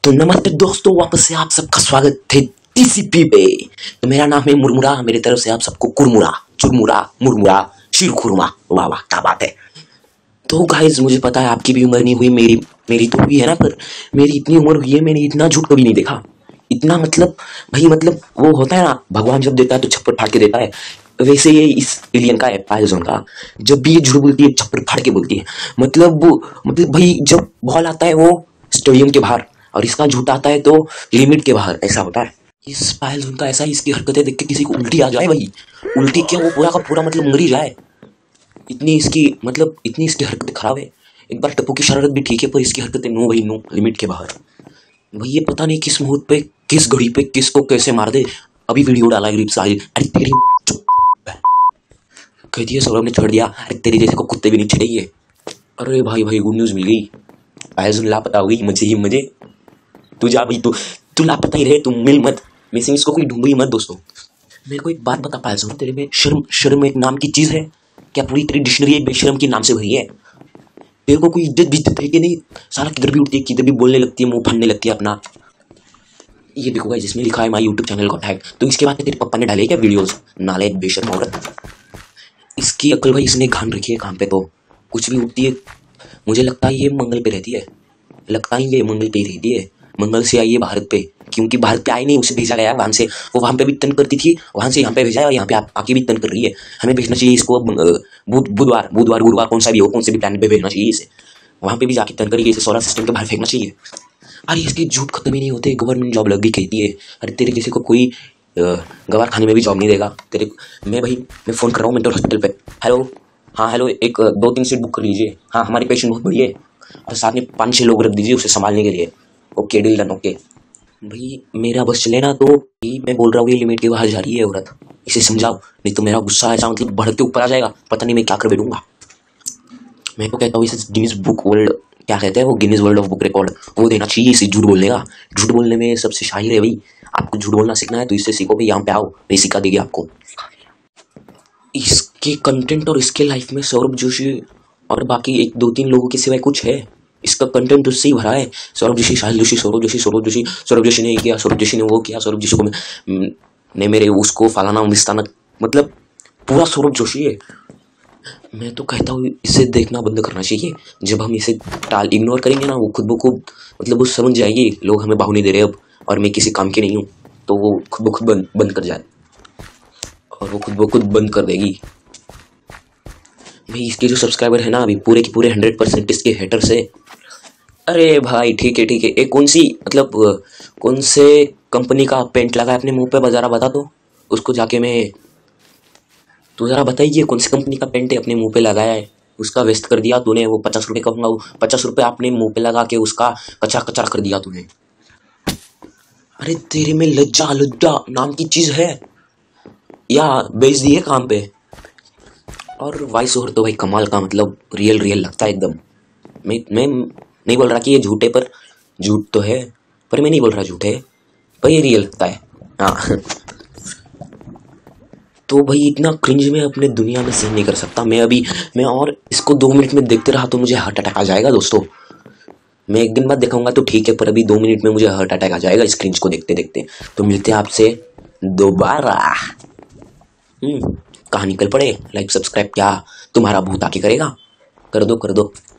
तो नमस्ते दोस्तों, वापस से आप सबका स्वागत है टीसीपी पे। तो मेरा नाम है मुरमुरा, मेरी तरफ से आप सबको कुरमुरा, चुरमुरा, मुरमुरा, शीरखुरमा। वाह वाह, क्या बात है। तो गाइस, मुझे पता है आपकी भी उम्र नहीं हुई, मेरी मेरी तो हुई है ना, पर मेरी इतनी उम्र हुई है, मैंने इतना झूठ कभी नहीं देखा। इतना मतलब भाई, मतलब वो होता है ना, भगवान जब देता है तो छप्पर फाड़ के देता है। वैसे ये इस एलियन का है, पायलजोन का। जब भी ये झूठ बोलती है, छप्पर फाड़ के बोलती है। मतलब भाई, जब बॉल आता है वो स्टेडियम के बाहर, और इसका झूठ आता है तो लिमिट के बाहर, ऐसा होता है। इस पायलजोन का ऐसा, इसकी हरकतें देख के किसी को उल्टी आ जाए भाई। उल्टी क्या, वो पूरा का पूरा मतलब मर ही जाए। इतनी इसकी हरकतें खराब है। एक बार टप्पू की शरारत भी ठीक है, पर इसकी हरकतें नो भाई नो, लिमिट के बाहर। भाई ये पता नहीं किस मुहूर्त पे, किस घड़ी पे किसको कैसे मार दे। अभी वीडियो डाला है रील्स आई, अरे तेरी कहती है सौरभ ने छोड़ दिया, अरे तेरी जैसे को कुत्ते भी नहीं छेड़ेंगे। अरे भाई भाई, गुड न्यूज मिल गई। पायलजोन लापता हो गई, मुझे ही मुझे। तू जा भाई, तू लापता ही रहे, तू मिल मत। मिसिंग इसको कोई ढूंढो ही मत दोस्तों। मेरे को एक बात बता पायलजोन, तेरे में शर्म शर्म एक नाम की चीज है क्या? पूरी तेरी डिक्शनरी एक बेशर्म के नाम से भरी है। तेरे को कोई इज्जत बिज्जत है कि नहीं? सारा किधर भी उठती है, किधर भी बोलने लगती है, मुंह फाड़ने लगती है अपना। ये देखो गाइस, जिसमें लिखा है माय यूट्यूब चैनल को टैग, तो इसके बाद तेरे पापा ने डाले क्या वीडियोस? नालायक बेशर्म औरत। इसकी अकल भाई इसने घान रखी है काम पे, तो कुछ भी उठती है। मुझे लगता है ये मंगल पे रहती है, लगता है ये मंगल पे ही रहती है। मंगल से आई है भारत पे, क्योंकि भारत पे आई नहीं, उसे भेजा गया वहां से। वो वहां पे भी तंग करती थी, वहां से यहाँ पे भेजा है, और यहाँ पे आके भी तंग कर रही है। हमें भेजना चाहिए इसको अब बुधवार बुधवार गुरुवार, कौन सा भी हो, कौन से भी प्लान पे भेजना चाहिए इसे। वहां पे भी जाके तंग करिए, इसे सोलर सिस्टम के बाहर फेंकना चाहिए। अरे इसके झूठ खत्म ही नहीं होते। गवर्नमेंट जॉब लग गई कहती है। अरे तेरे जैसे को कोई गवार खाने में भी जॉब नहीं देगा तेरे। मैं फ़ोन कर रहा हूँ मेंटल हॉस्पिटल पे। हेलो, हाँ हेलो, एक 2-3 सीट बुक कर लीजिए। हाँ, हमारी पेशेंट बहुत बड़ी है, और साथ में 5-6 लोग रख दीजिए उसे संभालने के लिए। Okay, deal done. ओके भाई, मेरा बस चले ना, तो मैं बोल रहा हूँ ये लिमिट के बाहर जा रही है औरत, इसे समझाओ, नहीं तो मेरा गुस्सा ऐसा मतलब बढ़ के ऊपर आ जाएगा, पता नहीं मैं क्या कर बैठूंगा। मैं तो कहता हूँ इसे गिनीज बुक वर्ल्ड, क्या कहते हैं वो, Guinness world of book record, वो देना चाहिए इसे झूठ बोलने का। झूठ बोलने में सबसे शाहिर है भाई। आपको झूठ बोलना सीखना है तो इससे सीखो भाई, यहाँ पे आओ, नहीं सिखा देगी आपको। इसके कंटेंट और इसके लाइफ में सौरभ जोशी और बाकी 1-2-3 लोगों के सिवाय कुछ है? इसका कंटेंट उससे ही भरा है। सौरभ जोशी, साहिल जोशी, सौरभ जोशी, सौरभ जोशी, सौरभ जोशी ने ये किया, सौरभ जोशी ने वो किया, सौरभ जोशी को ने मेरे उसको फलाना विस्ताना, मतलब पूरा सौरभ जोशी है। मैं तो कहता हूँ इसे देखना बंद करना चाहिए। जब हम इसे इग्नोर करेंगे ना, वो खुद ब खुद मतलब वो समझ जाएगी लोग हमें बाहु नहीं दे रहे अब, और मैं किसी काम की नहीं हूँ, तो वो खुद ब खुद बंद कर जाए, और वो खुद ब खुद बंद कर देगी। भाई इसके जो सब्सक्राइबर है ना, अभी पूरे के पूरे 100% इसके हेटर्स है। अरे भाई ठीक है ठीक है, एक कौन सी मतलब कौन से कंपनी का पेंट लगा है अपने मुंह पे, जरा बता दो उसको जाके। तू जरा बताइए कौन सी कंपनी का पेंट है अपने मुंह पे लगाया है, उसका वेस्ट कर दिया तूने। वो 50 रुपये कहूँगा, वो 50 रुपये आपने मुंह पे लगा के उसका कचरा कचरा कर दिया तूने। अरे तेरे में लज्जा लज्जा नाम की चीज है या बेच दी है काम पे? और वॉइस ओवर तो भाई कमाल का, मतलब रियल रियल लगता है एकदम। मैं नहीं बोल रहा कि ये झूठ है, पर झूठ तो है, पर मैं नहीं बोल रहा झूठ है, पर ये रियल लगता है। हाँ तो भाई इतना क्रिंज में अपने दुनिया में सहन नहीं कर सकता मैं और इसको 2 मिनट में देखते रहा तो मुझे हार्ट अटैक आ जाएगा दोस्तों। मैं 1 दिन बाद देखूंगा तो ठीक है, पर अभी 2 मिनट में मुझे हार्ट अटैक आ जाएगा इस क्रिंज को देखते देखते। तो मिलते हैं आपसे दोबारा। कहाँ निकल पड़े, लाइक सब्सक्राइब क्या तुम्हारा भूत आके करेगा? कर दो कर दो।